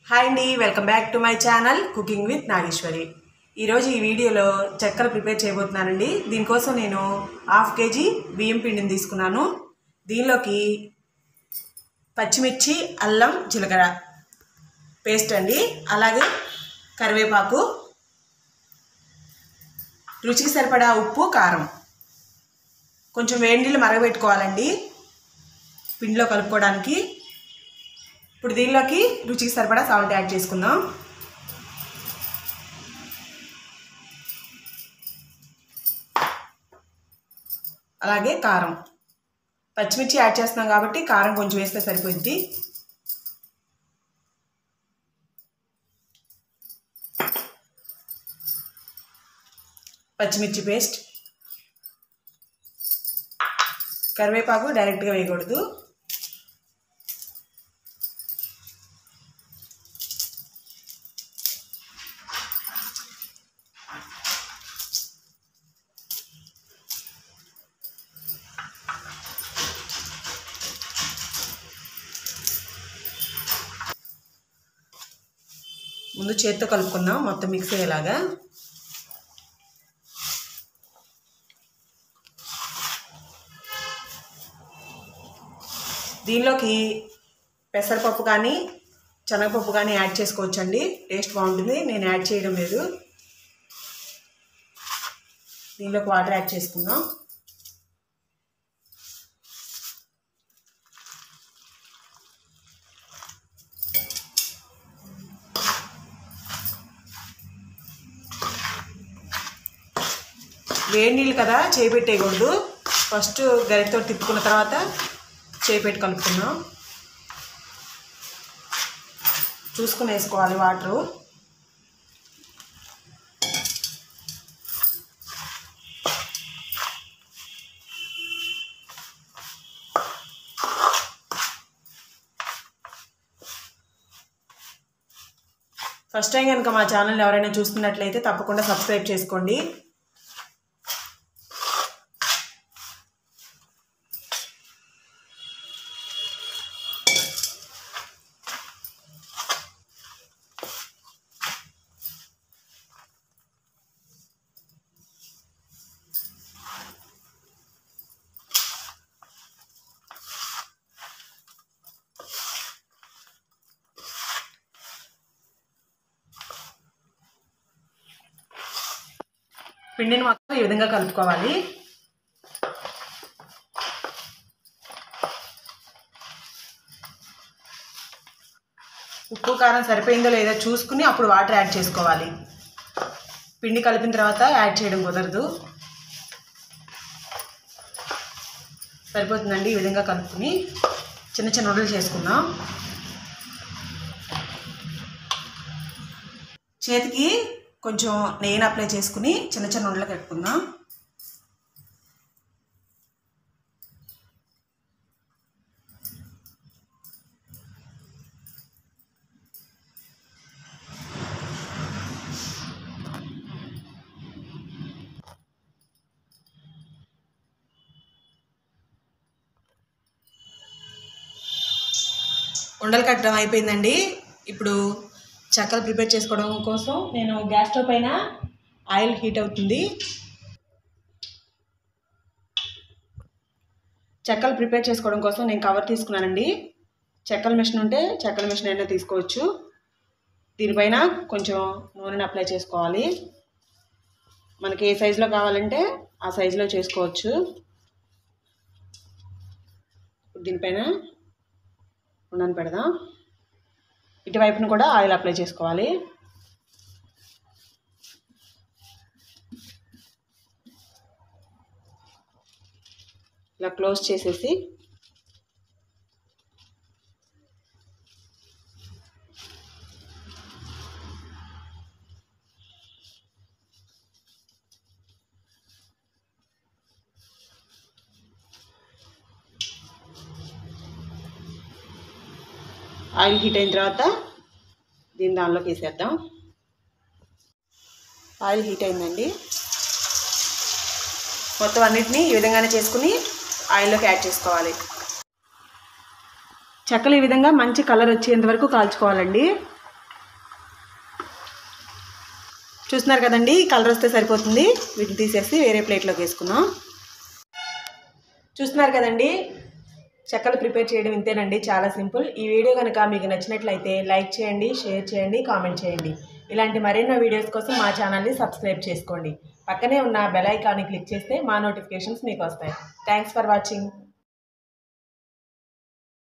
Hi అండి, welcome back to my channel cooking with Nageshwari. ఈరోజు ఈ వీడియోలో చెక్కలు ప్రిపేర్ చేయబోతున్నానండి. దీనికోసం నేను 1/2 kg బియ్యం పిండిని తీసుకున్నాను. దీనిలోకి పచ్చిమిర్చి, అల్లం, జీలకర్ర పేస్ట్ అండి, అలాగే కరివేపాకు, రుచికి సరిపడా ఉప్పు, కారం, కొంచెం వేడి నీళ్ళు మరగబెట్టుకోవాలండి పిండిలో కలుపుకోవడానికి. ఇప్పుడు దీనిలోకి రుచికి సరిపడా సాల్ట్ యాడ్ చేసుకుందాం. అలాగే కారం, పచ్చిమిర్చి యాడ్ చేస్తున్నాం కాబట్టి కారం కొంచెం వేస్తే సరిపోద్ది. పచ్చిమిర్చి పేస్ట్, కరివేపాకు డైరెక్ట్గా వేయకూడదు. ముందు చేత్తో కలుపుకుందాం మొత్తం మిక్స్ అయ్యేలాగా. దీనిలోకి పెసరపప్పు కానీ శనగపప్పు కానీ యాడ్ చేసుకోవచ్చండి, టేస్ట్ బాగుంటుంది. నేను యాడ్ చేయడం లేదు. దీనిలోకి వాటర్ యాడ్ చేసుకుందాం. వేడి నీళ్ళు కదా, చేయి పెట్టేయకూడదు. ఫస్ట్ గరిటతో తిప్పుకున్న తర్వాత చేయి పెట్టి కలుపుకుందాం. చూసుకుని వేసుకోవాలి వాటరు. ఫస్ట్ టైం కనుక మా ఛానల్ ఎవరైనా చూస్తున్నట్లయితే తప్పకుండా సబ్స్క్రైబ్ చేసుకోండి. పిండిని మొత్తం ఈ విధంగా కలుపుకోవాలి. ఉప్పు కారం సరిపోయిందో లేదో చూసుకుని అప్పుడు వాటర్ యాడ్ చేసుకోవాలి. పిండి కలిపిన తర్వాత యాడ్ చేయడం కుదరదు. సరిపోతుందండి. ఈ విధంగా కలుపుకుని చిన్న చిన్న ఉండలు చేసుకుందాం. చేతికి కొంచెం నెయ్యిని అప్లై చేసుకుని చిన్న చిన్న ఉండలు కట్టుకుందాం. ఉండలు కట్టడం అయిపోయిందండి. ఇప్పుడు చెక్కలు ప్రిపేర్ చేసుకోవడం కోసం నేను గ్యాస్ స్టవ్ పైన ఆయిల్ హీట్ అవుతుంది. చెక్కలు ప్రిపేర్ చేసుకోవడం కోసం నేను కవర్ తీసుకున్నానండి. చెక్కల మిషన్ ఉంటే చెక్కల మిషన్ అయినా తీసుకోవచ్చు. దీనిపైన కొంచెం నూనెని అప్లై చేసుకోవాలి. మనకి ఏ సైజులో కావాలంటే ఆ సైజులో చేసుకోవచ్చు. దీనిపైన ఉండని పెడదాం. ఇటువైపును కూడా ఆయిల్ అప్లై చేసుకోవాలి. ఇలా క్లోజ్ చేసేసి ఆయిల్ హీట్ అయిన తర్వాత దీన్ని దానిలోకి వేసేద్దాం. ఆయిల్ హీట్ అయిందండి. మొత్తం అన్నిటినీ ఈ విధంగానే చేసుకుని ఆయిల్లోకి యాడ్ చేసుకోవాలి. చెక్కలు ఈ విధంగా మంచి కలర్ వచ్చేంత వరకు కాల్చుకోవాలండి. చూస్తున్నారు కదండి, కలర్ వస్తే సరిపోతుంది. వీటిని తీసేసి వేరే ప్లేట్లోకి వేసుకుందాం. చూస్తున్నారు కదండి, చెక్కలు ప్రిపేర్ చేయడం ఇంతేనండి, చాలా సింపుల్. ఈ వీడియో కనుక మీకు నచ్చినట్లయితే లైక్ చేయండి, షేర్ చేయండి, కామెంట్ చేయండి. ఇలాంటి మరెన్నో వీడియోస్ కోసం మా ఛానల్ని సబ్స్క్రైబ్ చేసుకోండి. పక్కనే ఉన్న బెల్ ఐకాన్ని క్లిక్ చేస్తే మా నోటిఫికేషన్స్ మీకు వస్తాయి. Thanks for watching.